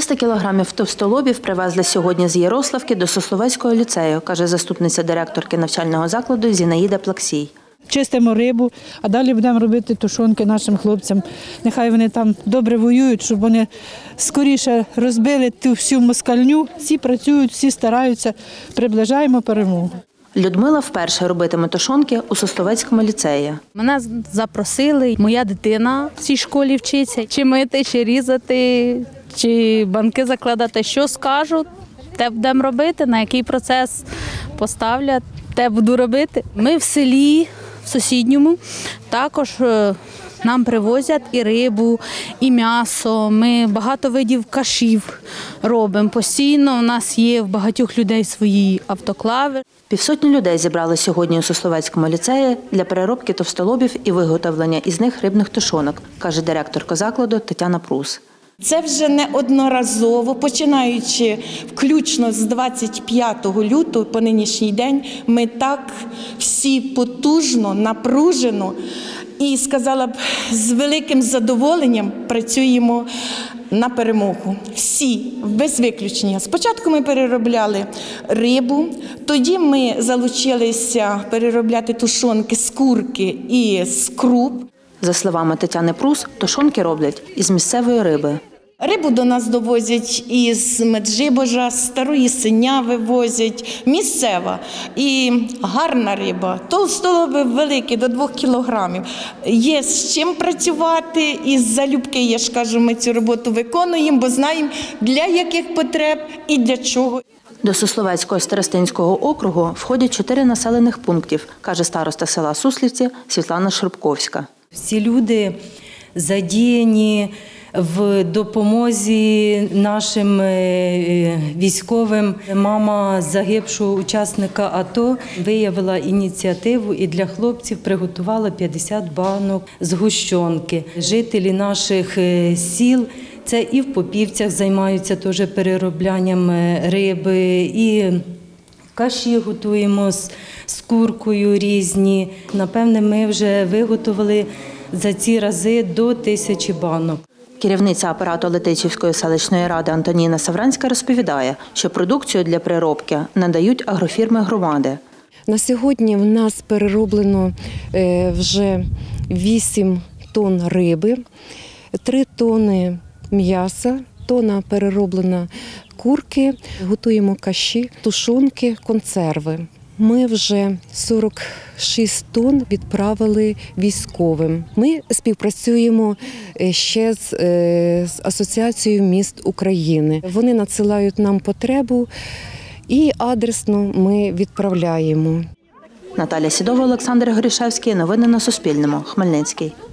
300 кілограмів товстолобів привезли сьогодні з Ярославки до Сословецького ліцею, каже заступниця директорки навчального закладу Зінаїда Плаксій. Чистимо рибу, а далі будемо робити тушонки нашим хлопцям. Нехай вони там добре воюють, щоб вони скоріше розбили ту всю москальню. Всі працюють, всі стараються, приближаємо перемогу. Людмила вперше робитиме тушонки у Сословецькому ліцеї. Мене запросили, моя дитина в цій школі вчиться. Чи мити, чи різати, чи банки закладати. Що скажуть, те будемо робити, на який процес поставлять, те буду робити. Ми в селі, в сусідньому, також нам привозять і рибу, і м'ясо. Ми багато видів кашів робимо. Постійно у нас є в багатьох людей свої автоклави. 500 людей зібрали сьогодні у Сословецькому ліцеї для переробки товстолобів і виготовлення із них рибних тушонок, каже директорка закладу Тетяна Прус. Це вже неодноразово, починаючи включно з 25 лютого по нинішній день, ми так всі потужно, напружено і, сказала б, з великим задоволенням працюємо на перемогу. Всі, без виключення. Спочатку ми переробляли рибу, тоді ми залучилися переробляти тушонки з курки і з круп. За словами Тетяни Прус, тушонки роблять із місцевої риби. Рибу до нас довозять із Меджибожа, з Старої Синяви возять, місцева і гарна риба. Товстолоби великі, до 2 кілограмів. Є з чим працювати і залюбки, я ж кажу, ми цю роботу виконуємо, бо знаємо, для яких потреб і для чого. До Сословецького старостинського округу входять 4 населених пунктів, каже староста села Суслівці Світлана Шрубковська. Всі люди задіяні в допомозі нашим військовим. Мама загибшого учасника АТО виявила ініціативу і для хлопців приготувала 50 банок згущенки. Жителі наших сіл, це і в Попівцях займаються теж перероблянням риби, і каші готуємо з куркою різні. Напевне, ми вже виготовили за ці рази до 1000 банок. Керівниця апарату Летичівської селищної ради Антоніна Савранська розповідає, що продукцію для переробки надають агрофірми громади. На сьогодні в нас перероблено вже 8 тонн риби, 3 тонни м'яса, тонна перероблена курки, готуємо каші, тушонки, консерви. Ми вже 46 тонн відправили військовим. Ми співпрацюємо ще з Асоціацією міст України. Вони надсилають нам потребу і адресно ми відправляємо. Наталя Сідова, Олександр Горішевський. Новини на Суспільному. Хмельницький.